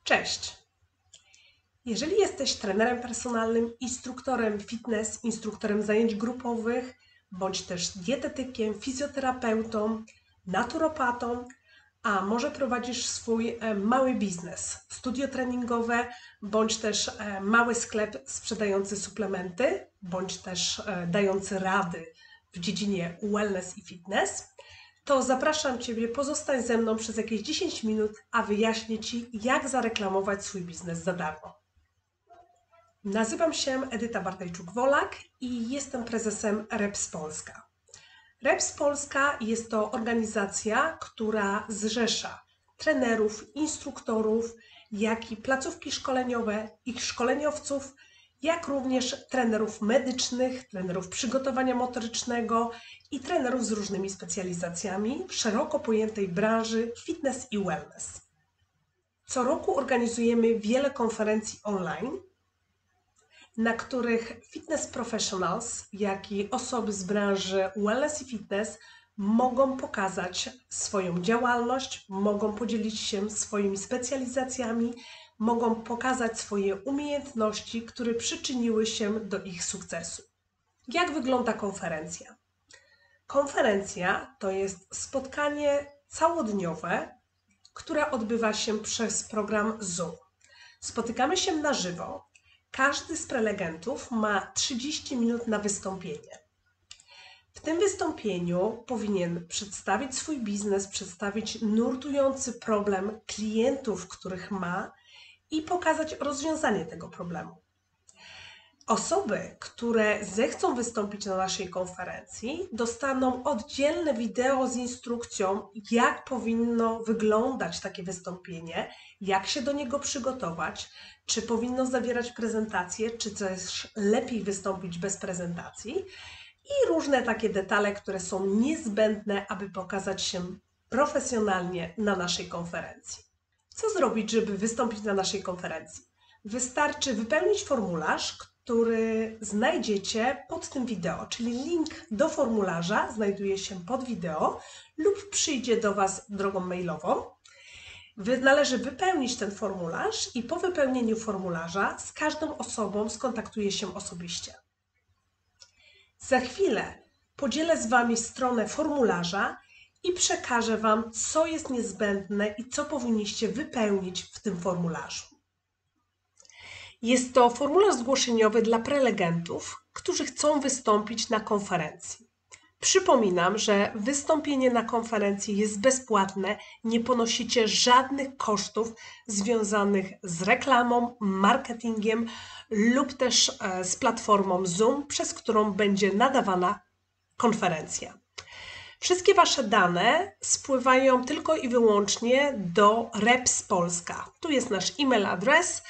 Cześć! Jeżeli jesteś trenerem personalnym, instruktorem fitness, instruktorem zajęć grupowych, bądź też dietetykiem, fizjoterapeutą, naturopatą, a może prowadzisz swój mały biznes, studio treningowe, bądź też mały sklep sprzedający suplementy, bądź też dający rady w dziedzinie wellness i fitness, to zapraszam Ciebie, pozostań ze mną przez jakieś 10 minut, a wyjaśnię Ci, jak zareklamować swój biznes za darmo. Nazywam się Edyta Bartejczuk-Wolak i jestem prezesem Reps Polska. Reps Polska jest to organizacja, która zrzesza trenerów, instruktorów, jak i placówki szkoleniowe, ich szkoleniowców, jak również trenerów medycznych, trenerów przygotowania motorycznego i trenerów z różnymi specjalizacjami w szeroko pojętej branży fitness i wellness. Co roku organizujemy wiele konferencji online, na których fitness professionals, jak i osoby z branży wellness i fitness mogą pokazać swoją działalność, mogą podzielić się swoimi specjalizacjami, mogą pokazać swoje umiejętności, które przyczyniły się do ich sukcesu. Jak wygląda konferencja? Konferencja to jest spotkanie całodniowe, które odbywa się przez program Zoom. Spotykamy się na żywo. Każdy z prelegentów ma 30 minut na wystąpienie. W tym wystąpieniu powinien przedstawić swój biznes, przedstawić nurtujący problem klientów, których ma i pokazać rozwiązanie tego problemu. Osoby, które zechcą wystąpić na naszej konferencji, dostaną oddzielne wideo z instrukcją, jak powinno wyglądać takie wystąpienie, jak się do niego przygotować, czy powinno zawierać prezentację, czy też lepiej wystąpić bez prezentacji i różne takie detale, które są niezbędne, aby pokazać się profesjonalnie na naszej konferencji. Co zrobić, żeby wystąpić na naszej konferencji? Wystarczy wypełnić formularz, który znajdziecie pod tym wideo, czyli link do formularza znajduje się pod wideo lub przyjdzie do Was drogą mailową. Należy wypełnić ten formularz i po wypełnieniu formularza z każdą osobą skontaktuję się osobiście. Za chwilę podzielę z Wami stronę formularza i przekażę Wam, co jest niezbędne i co powinniście wypełnić w tym formularzu. Jest to formularz zgłoszeniowy dla prelegentów, którzy chcą wystąpić na konferencji. Przypominam, że wystąpienie na konferencji jest bezpłatne, nie ponosicie żadnych kosztów związanych z reklamą, marketingiem lub też z platformą Zoom, przez którą będzie nadawana konferencja. Wszystkie Wasze dane spływają tylko i wyłącznie do Reps Polska. Tu jest nasz e-mail adres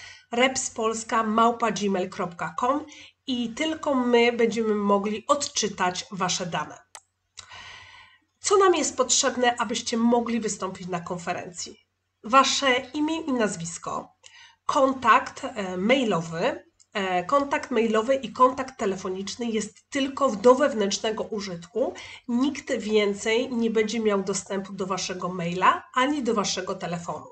repspolska@gmail.com i tylko my będziemy mogli odczytać Wasze dane. Co nam jest potrzebne, abyście mogli wystąpić na konferencji? Wasze imię i nazwisko, kontakt mailowy i kontakt telefoniczny jest tylko do wewnętrznego użytku. Nikt więcej nie będzie miał dostępu do Waszego maila ani do Waszego telefonu.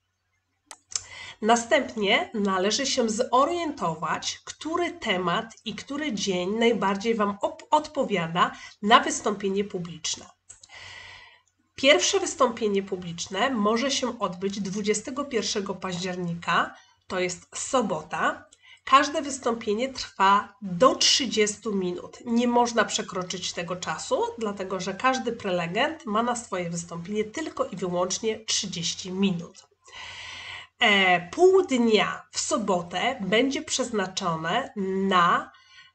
Następnie należy się zorientować, który temat i który dzień najbardziej Wam odpowiada na wystąpienie publiczne. Pierwsze wystąpienie publiczne może się odbyć 21 października, to jest sobota. Każde wystąpienie trwa do 30 minut. Nie można przekroczyć tego czasu, dlatego że każdy prelegent ma na swoje wystąpienie tylko i wyłącznie 30 minut. Pół dnia w sobotę będzie przeznaczone na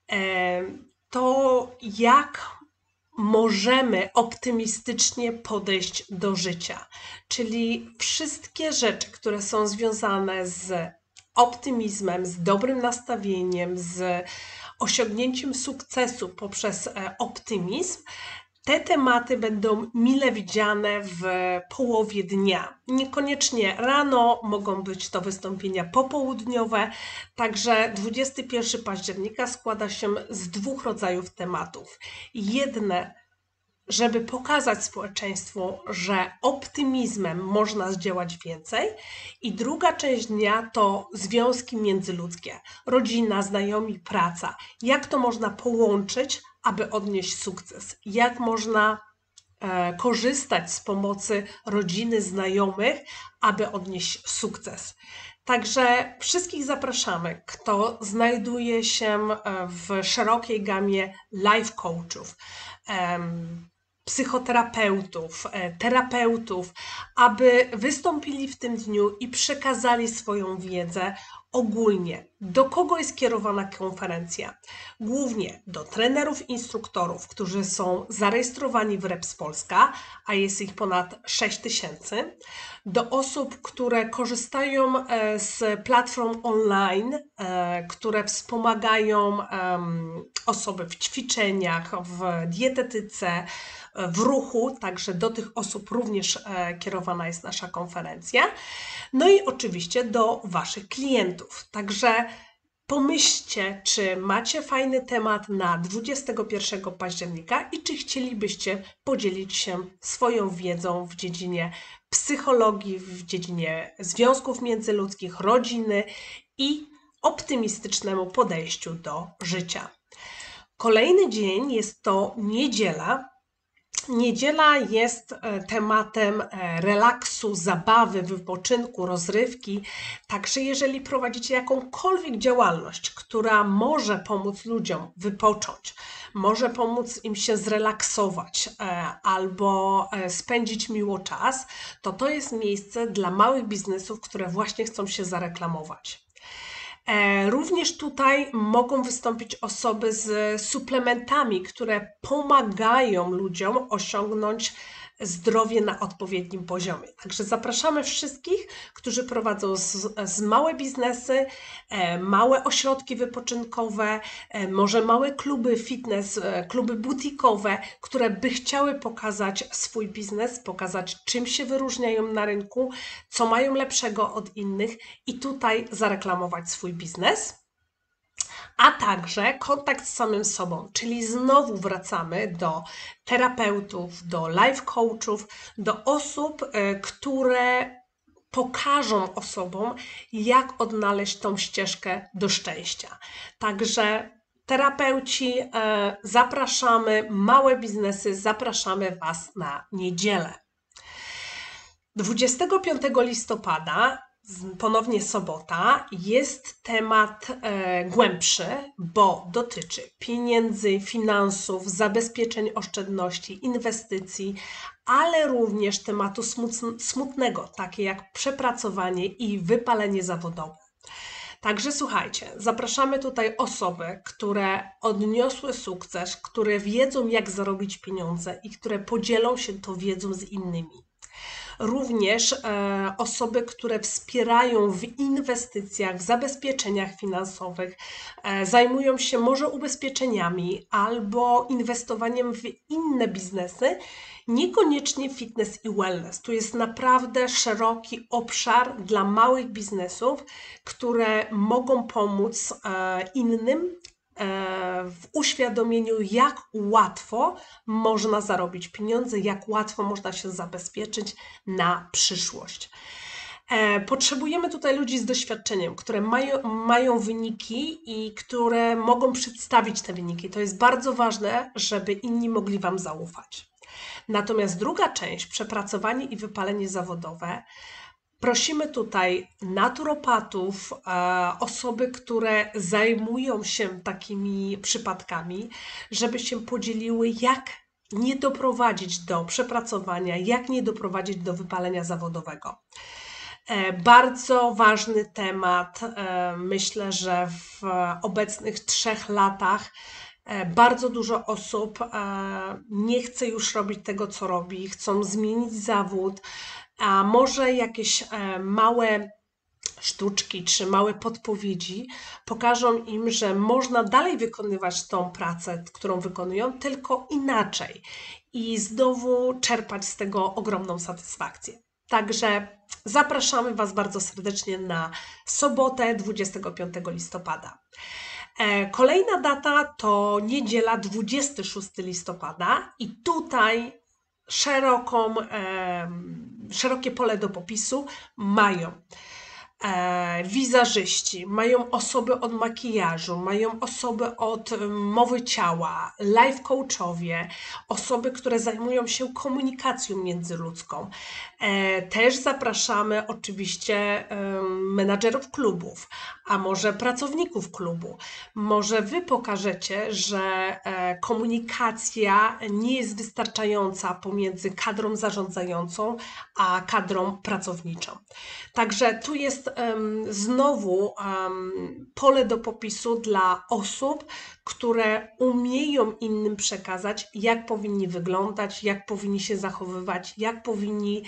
to, jak możemy optymistycznie podejść do życia. Czyli wszystkie rzeczy, które są związane z optymizmem, z dobrym nastawieniem, z osiągnięciem sukcesu poprzez optymizm, te tematy będą mile widziane w połowie dnia. Niekoniecznie rano, mogą być to wystąpienia popołudniowe, także 21 października składa się z dwóch rodzajów tematów. Jedne żeby pokazać społeczeństwu, że optymizmem można zdziałać więcej. I druga część dnia to związki międzyludzkie, rodzina, znajomi, praca. Jak to można połączyć, aby odnieść sukces? Jak można korzystać z pomocy rodziny, znajomych, aby odnieść sukces. Także wszystkich zapraszamy, kto znajduje się w szerokiej gamie life coachów, psychoterapeutów, terapeutów, aby wystąpili w tym dniu i przekazali swoją wiedzę ogólnie. Do kogo jest kierowana konferencja? Głównie do trenerów, instruktorów, którzy są zarejestrowani w Reps Polska, a jest ich ponad 6000, do osób, które korzystają z platform online, które wspomagają osoby w ćwiczeniach, w dietetyce, w ruchu, także do tych osób również kierowana jest nasza konferencja. No i oczywiście do Waszych klientów. Także pomyślcie, czy macie fajny temat na 21 października i czy chcielibyście podzielić się swoją wiedzą w dziedzinie psychologii, w dziedzinie związków międzyludzkich, rodziny i optymistycznemu podejściu do życia. Kolejny dzień jest to niedziela. Niedziela jest tematem relaksu, zabawy, wypoczynku, rozrywki. Także jeżeli prowadzicie jakąkolwiek działalność, która może pomóc ludziom wypocząć, może pomóc im się zrelaksować albo spędzić miło czas, to jest miejsce dla małych biznesów, które właśnie chcą się zareklamować. Również tutaj mogą wystąpić osoby z suplementami, które pomagają ludziom osiągnąć zdrowie na odpowiednim poziomie. Także zapraszamy wszystkich, którzy prowadzą z małe biznesy, małe ośrodki wypoczynkowe, może małe kluby fitness, kluby butikowe, które by chciały pokazać swój biznes, pokazać czym się wyróżniają na rynku, co mają lepszego od innych i tutaj zareklamować swój biznes. A także kontakt z samym sobą, czyli znowu wracamy do terapeutów, do life coachów, do osób, które pokażą osobom, jak odnaleźć tą ścieżkę do szczęścia. Także terapeuci, zapraszamy, małe biznesy, zapraszamy Was na niedzielę. 25 listopada, ponownie sobota, jest temat głębszy, bo dotyczy pieniędzy, finansów, zabezpieczeń oszczędności, inwestycji, ale również tematu smutnego, takie jak przepracowanie i wypalenie zawodowe. Także słuchajcie, zapraszamy tutaj osoby, które odniosły sukces, które wiedzą, jak zarobić pieniądze i które podzielą się tą wiedzą z innymi. Również osoby, które wspierają w inwestycjach, w zabezpieczeniach finansowych, zajmują się może ubezpieczeniami albo inwestowaniem w inne biznesy, niekoniecznie fitness i wellness. Tu jest naprawdę szeroki obszar dla małych biznesów, które mogą pomóc innym w uświadomieniu, jak łatwo można zarobić pieniądze, jak łatwo można się zabezpieczyć na przyszłość. Potrzebujemy tutaj ludzi z doświadczeniem, które mają wyniki i które mogą przedstawić te wyniki. To jest bardzo ważne, żeby inni mogli Wam zaufać. Natomiast druga część, przepracowanie i wypalenie zawodowe, prosimy tutaj naturopatów, osoby, które zajmują się takimi przypadkami, żeby się podzieliły, jak nie doprowadzić do przepracowania, jak nie doprowadzić do wypalenia zawodowego. Bardzo ważny temat. Myślę, że w obecnych 3 latach bardzo dużo osób nie chce już robić tego, co robi, chcą zmienić zawód, a może jakieś małe sztuczki czy małe podpowiedzi pokażą im, że można dalej wykonywać tą pracę, którą wykonują, tylko inaczej i znowu czerpać z tego ogromną satysfakcję. Także zapraszamy Was bardzo serdecznie na sobotę 25 listopada. Kolejna data to niedziela 26 listopada i tutaj szerokie pole do popisu mają wizażyści, mają osoby od makijażu, mają osoby od mowy ciała, life coachowie, osoby, które zajmują się komunikacją międzyludzką. Też zapraszamy oczywiście menadżerów klubów, a może pracowników klubu. Może Wy pokażecie, że komunikacja nie jest wystarczająca pomiędzy kadrą zarządzającą a kadrą pracowniczą. Także tu jest znowu pole do popisu dla osób, które umieją innym przekazać, jak powinni wyglądać, jak powinni się zachowywać, jak powinni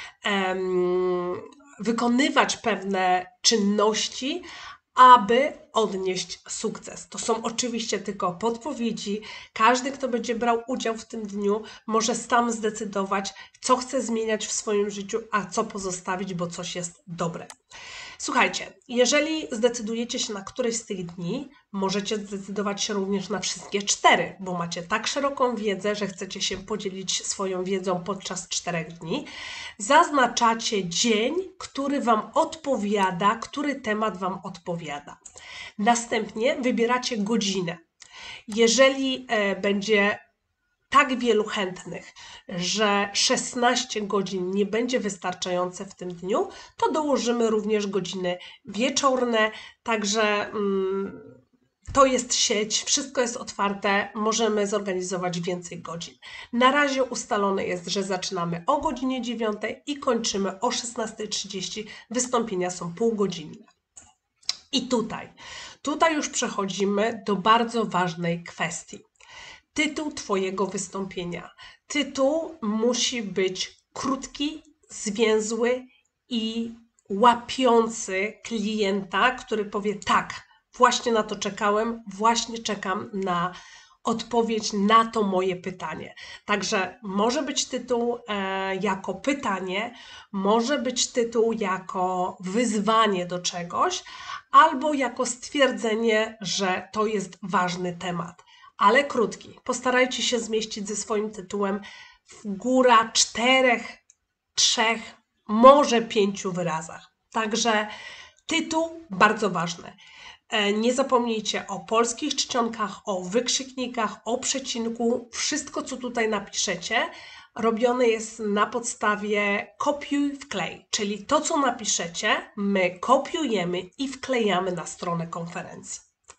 wykonywać pewne czynności, aby odnieść sukces. To są oczywiście tylko podpowiedzi. Każdy, kto będzie brał udział w tym dniu, może sam zdecydować, co chce zmieniać w swoim życiu, a co pozostawić, bo coś jest dobre. Słuchajcie, jeżeli zdecydujecie się na któreś z tych dni, możecie zdecydować się również na wszystkie 4, bo macie tak szeroką wiedzę, że chcecie się podzielić swoją wiedzą podczas 4 dni. Zaznaczacie dzień, który Wam odpowiada, który temat Wam odpowiada. Następnie wybieracie godzinę. Jeżeli będzie tak wielu chętnych, że 16 godzin nie będzie wystarczające w tym dniu, to dołożymy również godziny wieczorne, także to jest sieć, wszystko jest otwarte, możemy zorganizować więcej godzin. Na razie ustalone jest, że zaczynamy o godzinie 9 i kończymy o 16:30. Wystąpienia są półgodzinne. I tutaj już przechodzimy do bardzo ważnej kwestii. Tytuł Twojego wystąpienia. Tytuł musi być krótki, zwięzły i łapiący klienta, który powie tak, właśnie na to czekałem, właśnie czekam na odpowiedź na to moje pytanie. Także może być tytuł jako pytanie, może być tytuł jako wyzwanie do czegoś, albo jako stwierdzenie, że to jest ważny temat. Ale krótki. Postarajcie się zmieścić ze swoim tytułem w góra 4, 3, może 5 wyrazach. Także tytuł bardzo ważny. Nie zapomnijcie o polskich czcionkach, o wykrzyknikach, o przecinku. Wszystko, co tutaj napiszecie, robione jest na podstawie kopiuj, wklej. Czyli to, co napiszecie, my kopiujemy i wklejamy na stronę konferencji.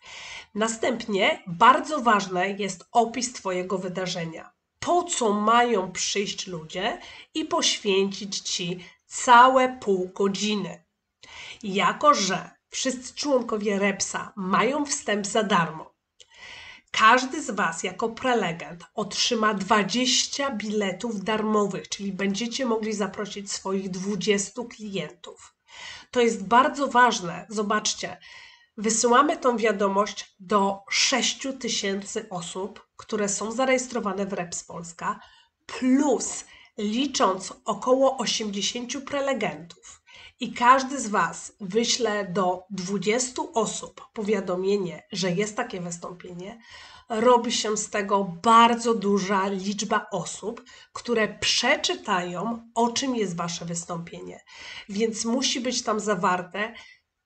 Następnie bardzo ważny jest opis Twojego wydarzenia. Po co mają przyjść ludzie i poświęcić Ci całe pół godziny. Jako że wszyscy członkowie REPS-a mają wstęp za darmo, każdy z Was jako prelegent otrzyma 20 biletów darmowych, czyli będziecie mogli zaprosić swoich 20 klientów. To jest bardzo ważne. Zobaczcie, wysyłamy tą wiadomość do 6000 osób, które są zarejestrowane w REPS Polska, plus licząc około 80 prelegentów. I każdy z Was wyśle do 20 osób powiadomienie, że jest takie wystąpienie, robi się z tego bardzo duża liczba osób, które przeczytają, o czym jest Wasze wystąpienie. Więc musi być tam zawarte,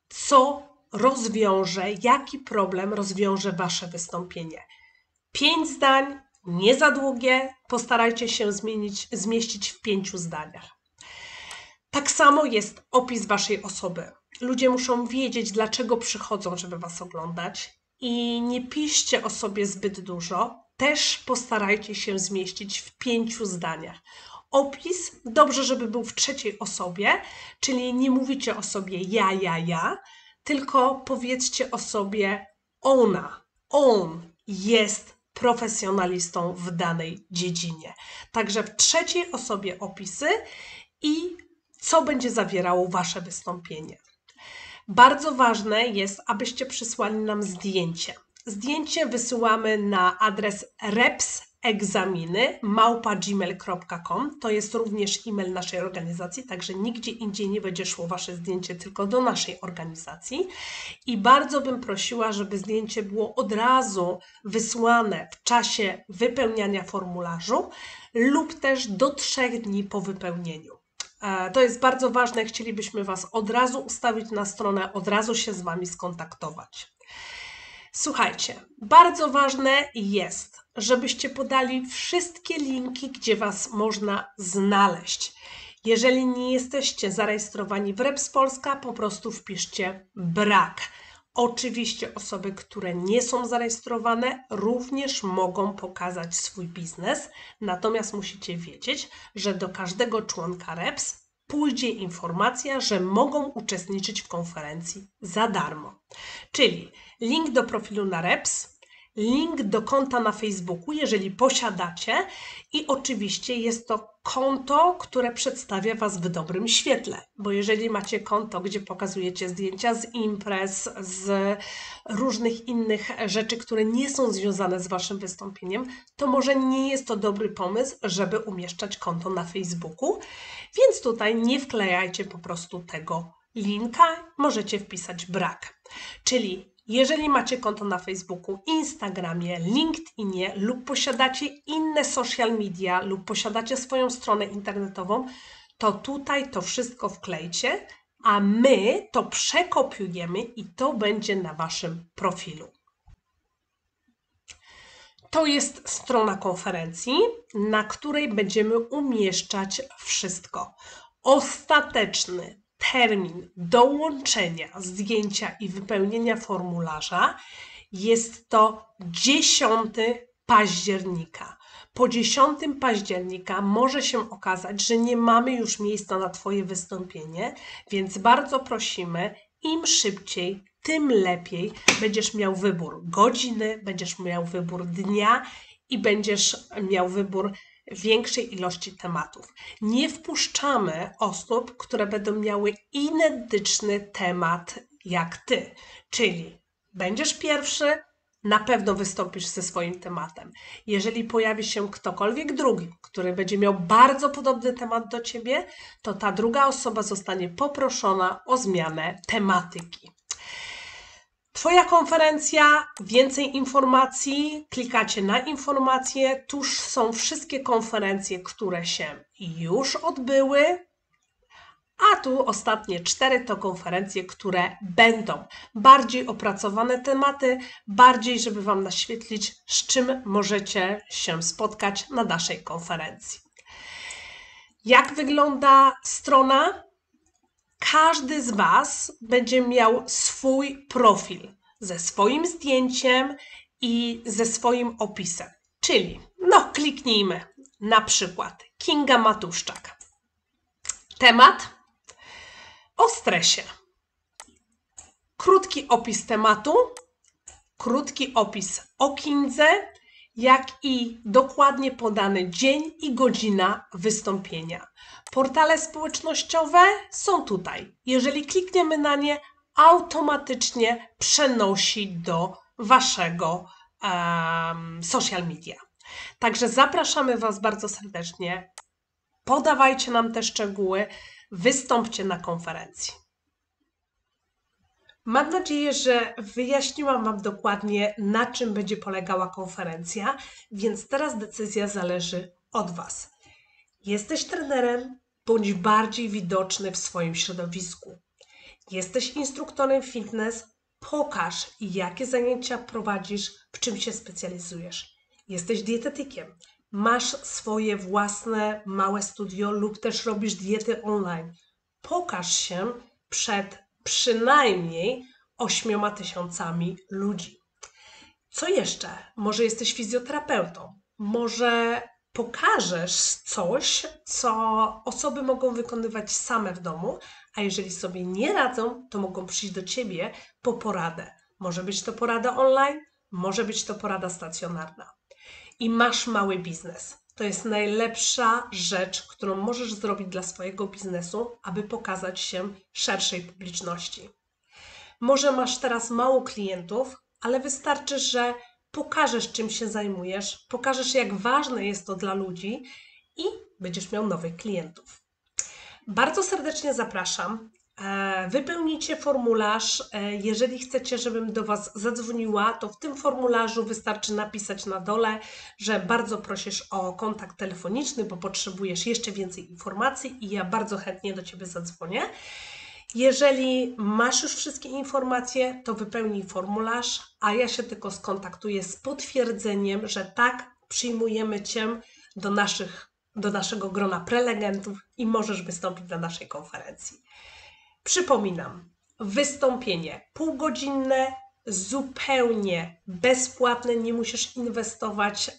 co rozwiąże, jaki problem rozwiąże Wasze wystąpienie. 5 zdań, nie za długie, postarajcie się zmieścić w 5 zdaniach. Tak samo jest opis Waszej osoby. Ludzie muszą wiedzieć, dlaczego przychodzą, żeby Was oglądać i nie piszcie o sobie zbyt dużo. Też postarajcie się zmieścić w 5 zdaniach. Opis dobrze, żeby był w trzeciej osobie, czyli nie mówicie o sobie ja, tylko powiedzcie o sobie ona, on jest profesjonalistą w danej dziedzinie. Także w trzeciej osobie opisy i co będzie zawierało Wasze wystąpienie. Bardzo ważne jest, abyście przysłali nam zdjęcie. Zdjęcie wysyłamy na adres egzaminy@gmail.com. To jest również e-mail naszej organizacji, także nigdzie indziej nie będzie szło Wasze zdjęcie, tylko do naszej organizacji. I bardzo bym prosiła, żeby zdjęcie było od razu wysłane w czasie wypełniania formularzu lub też do 3 dni po wypełnieniu. To jest bardzo ważne, chcielibyśmy Was od razu ustawić na stronę, od razu się z Wami skontaktować. Słuchajcie, bardzo ważne jest, żebyście podali wszystkie linki, gdzie Was można znaleźć. Jeżeli nie jesteście zarejestrowani w Reps Polska, po prostu wpiszcie brak. Oczywiście osoby, które nie są zarejestrowane, również mogą pokazać swój biznes, natomiast musicie wiedzieć, że do każdego członka Reps pójdzie informacja, że mogą uczestniczyć w konferencji za darmo. Czyli link do profilu na Reps, link do konta na Facebooku, jeżeli posiadacie, i oczywiście jest to konto, które przedstawia Was w dobrym świetle, bo jeżeli macie konto, gdzie pokazujecie zdjęcia z imprez, z różnych innych rzeczy, które nie są związane z Waszym wystąpieniem, to może nie jest to dobry pomysł, żeby umieszczać konto na Facebooku, więc tutaj nie wklejajcie po prostu tego linka, możecie wpisać brak. Czyli jeżeli macie konto na Facebooku, Instagramie, LinkedInie lub posiadacie inne social media lub posiadacie swoją stronę internetową, to tutaj to wszystko wklejcie, a my to przekopiujemy i to będzie na Waszym profilu. To jest strona konferencji, na której będziemy umieszczać wszystko. Ostateczny termin dołączenia zdjęcia i wypełnienia formularza jest to 10 października. Po 10 października może się okazać, że nie mamy już miejsca na Twoje wystąpienie, więc bardzo prosimy, im szybciej, tym lepiej. Będziesz miał wybór godziny, będziesz miał wybór dnia i będziesz miał wybór większej ilości tematów. Nie wpuszczamy osób, które będą miały identyczny temat jak Ty, czyli będziesz pierwszy, na pewno wystąpisz ze swoim tematem. Jeżeli pojawi się ktokolwiek drugi, który będzie miał bardzo podobny temat do Ciebie, to ta druga osoba zostanie poproszona o zmianę tematyki. Twoja konferencja, więcej informacji, klikacie na informacje, tuż są wszystkie konferencje, które się już odbyły, a tu ostatnie 4 to konferencje, które będą. Bardziej opracowane tematy, bardziej, żeby Wam naświetlić, z czym możecie się spotkać na naszej konferencji. Jak wygląda strona? Każdy z Was będzie miał swój profil ze swoim zdjęciem i ze swoim opisem. Czyli, kliknijmy na przykład Kinga Matuszczak. Temat o stresie. Krótki opis tematu, krótki opis o Kindze, jak i dokładnie podany dzień i godzina wystąpienia. Portale społecznościowe są tutaj. Jeżeli klikniemy na nie, automatycznie przenosi do Waszego social media. Także zapraszamy Was bardzo serdecznie. Podawajcie nam te szczegóły, wystąpcie na konferencji. Mam nadzieję, że wyjaśniłam Wam dokładnie, na czym będzie polegała konferencja, więc teraz decyzja zależy od Was. Jesteś trenerem, bądź bardziej widoczny w swoim środowisku. Jesteś instruktorem fitness, pokaż, jakie zajęcia prowadzisz, w czym się specjalizujesz. Jesteś dietetykiem, masz swoje własne małe studio lub też robisz diety online. Pokaż się przed przynajmniej 8 000 ludzi. Co jeszcze? Może jesteś fizjoterapeutą, może pokażesz coś, co osoby mogą wykonywać same w domu, a jeżeli sobie nie radzą, to mogą przyjść do Ciebie po poradę. Może być to porada online, może być to porada stacjonarna. I masz mały biznes. To jest najlepsza rzecz, którą możesz zrobić dla swojego biznesu, aby pokazać się szerszej publiczności. Może masz teraz mało klientów, ale wystarczy, że pokażesz, czym się zajmujesz, pokażesz, jak ważne jest to dla ludzi i będziesz miał nowych klientów. Bardzo serdecznie zapraszam. Wypełnijcie formularz. Jeżeli chcecie, żebym do Was zadzwoniła, to w tym formularzu wystarczy napisać na dole, że bardzo prosisz o kontakt telefoniczny, bo potrzebujesz jeszcze więcej informacji i ja bardzo chętnie do Ciebie zadzwonię. Jeżeli masz już wszystkie informacje, to wypełnij formularz, a ja się tylko skontaktuję z potwierdzeniem, że tak, przyjmujemy Cię do naszego grona prelegentów i możesz wystąpić na naszej konferencji. Przypominam, wystąpienie półgodzinne, zupełnie bezpłatne, nie musisz inwestować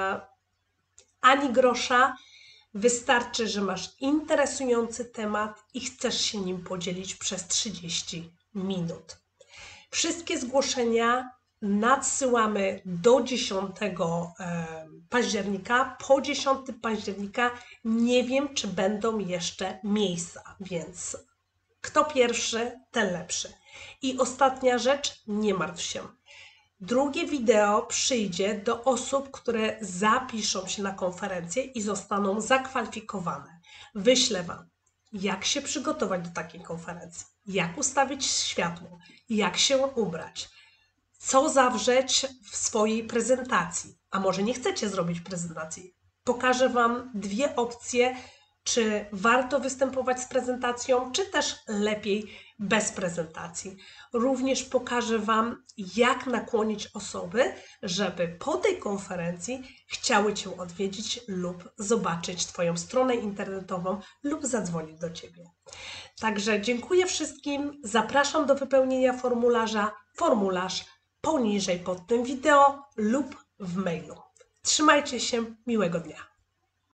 ani grosza. Wystarczy, że masz interesujący temat i chcesz się nim podzielić przez 30 minut. Wszystkie zgłoszenia nadsyłamy do 10 października. Po 10 października nie wiem, czy będą jeszcze miejsca, więc kto pierwszy, ten lepszy. I ostatnia rzecz, nie martw się. Drugie wideo przyjdzie do osób, które zapiszą się na konferencję i zostaną zakwalifikowane. Wyślę Wam, jak się przygotować do takiej konferencji, jak ustawić światło, jak się ubrać, co zawrzeć w swojej prezentacji. A może nie chcecie zrobić prezentacji? Pokażę Wam dwie opcje, czy warto występować z prezentacją, czy też lepiej bez prezentacji. Również pokażę Wam, jak nakłonić osoby, żeby po tej konferencji chciały Cię odwiedzić lub zobaczyć Twoją stronę internetową lub zadzwonić do Ciebie. Także dziękuję wszystkim, zapraszam do wypełnienia formularza. Formularz poniżej pod tym wideo lub w mailu. Trzymajcie się, miłego dnia.